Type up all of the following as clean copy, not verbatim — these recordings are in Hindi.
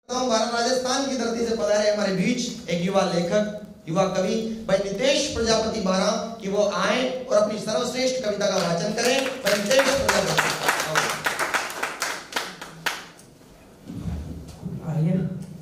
भारत राजस्थान की धरती से पधारे हमारे बीच एक युवा लेखक, युवा कवि भाई नितेश प्रजापति बारा कि वो आए और अपनी सर्वश्रेष्ठ कविता का वाचन करें। भाई नितेश प्रजापति आइए।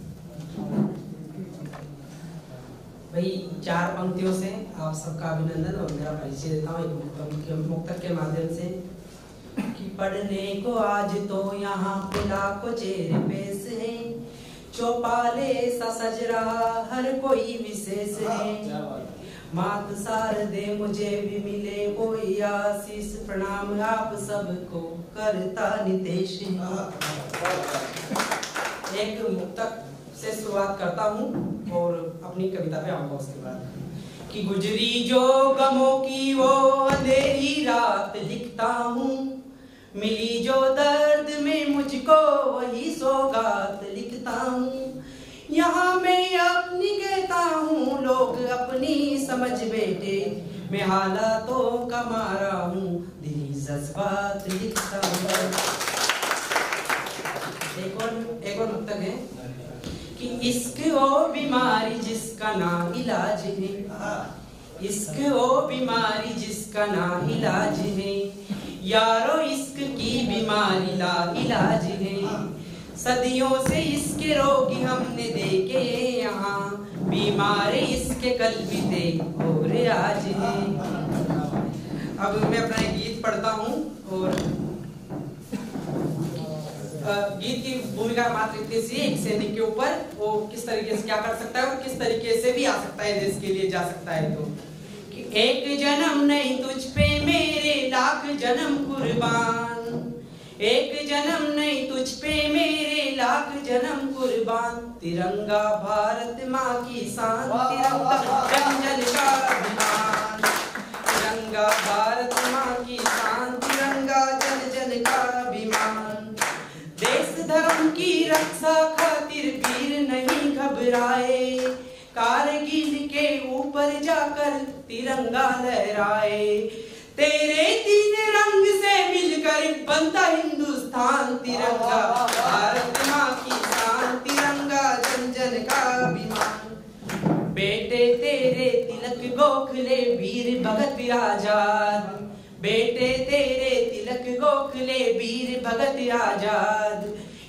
भाई 4 पंक्तियों से आप सबका अभिनंदन और मेरा परिचय देता हूँ एक मुक्तक के माध्यम से कि पढ़ने को आज तो यहाँ पे लाखों चेहरे पेश हैं, चौपाले सा सज रहा हर कोई विशेष है, मात शारदे मुझे भी मिले कोई आशीष, प्रणाम आप सबको करता नितेश। एक मुक्तक से शुरुआत करता हूँ और अपनी कविता पे आऊंगा उसके बाद कि गुजरी जो गमों की वो अंधेरी रात लिखता हूँ, मिली जो दर्द में मुझको वही सौगात लिखता हूँ, यहाँ मैं अपनी कहता हूँ लोग अपनी समझ बैठे, मैं हालातों का मारा हूँ दिली जज्बात लिखता हूँ। एक और मुक्तक है कि इश्क ओ बीमारी जिसका ना इलाज है, इश्क ओ बीमारी जिसका ना इलाज है, यारो इश्क की बीमारी ला इलाज है, सदियों से इसके रोगी हमने देखे यहाँ, बीमार इसके कल भी थे और आज है। अब मैं अपना एक गीत पढ़ता हूँ और गीत की भूमिका मात्र इतनी सी, एक सैनिक के ऊपर वो किस तरीके से क्या कर सकता है और किस तरीके से भी आ सकता है, देश के लिए जा सकता है। तो कि एक जन्म नहीं तुझ पे मेरे लाख जन्म कुर्बान, एक जन्म नहीं तुझ पे मेरे लाख जन्म कुर्बान, तिरंगा भारत माँ की शान, तिरंगा जन जन का अभिमान, तिरंगा भारत माँ की शान, तिरंगा जन जन का अभिमान, देश धर्म की रक्षा खातिर वीर नहीं घबराए, कारगिल के ऊपर जाकर तिरंगा लहराए, तेरे 3 रंग से मिलकर बनता हिंदुस्तान, तिरंगा भारत माँ की शान, तिरंगा जन जन का अभिमान, बेटे तेरे तिलक गोखले वीर भगत आजाद, बेटे तेरे तिलक गोखले वीर भगत आजाद,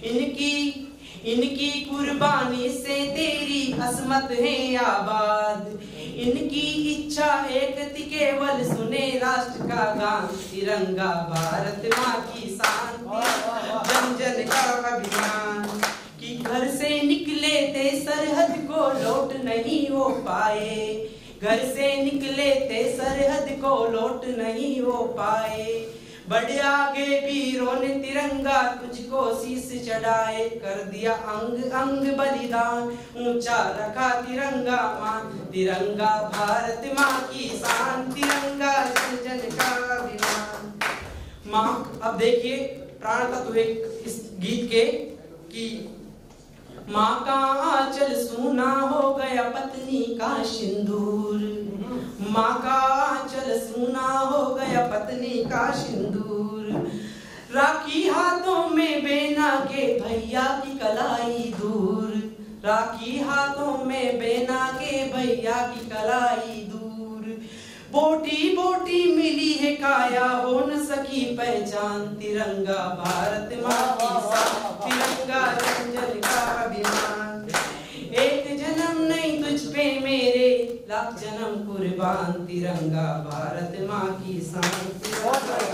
इनकी कुर्बानी से तेरी असमत है आबाद, इनकी इच्छा एक थी केवल सुने राष्ट्र का गान, तिरंगा भारत माँ की शान, जन जन का अभिमान, कि घर से निकले थे सरहद को लौट नहीं हो पाए, घर से निकले थे सरहद को लौट नहीं हो पाए, बड़े आगे वीरों ने तिरंगा तुझको शीश चढ़ाए, कर दिया अंग अंग बलिदान, ऊंचा रखा तिरंगा मान, तिरंगा भारत माँ की शान, तिरंगा जन जन का अभिमान। माँ अब देखिए प्राण तत्व इस गीत के कि माँ का आंचल सूना हो गया पत्नी का सिंदूर, माँ का आंचल सूना हो गया पत्नी का सिंदूर, राखी हाथों में बेना के भैया की कलाई दूर, राखी हाथों में बेना के भैया की कलाई दूर, बोटी बोटी मिली है काया हो न सकी पहचान, तिरंगा भारत माँ की शान, तिरंगा जन जन का अभिमान, एक जन्म नहीं तुझ पे मेरे लाख जन्म कुर्बान, तिरंगा भारत माँ की शान।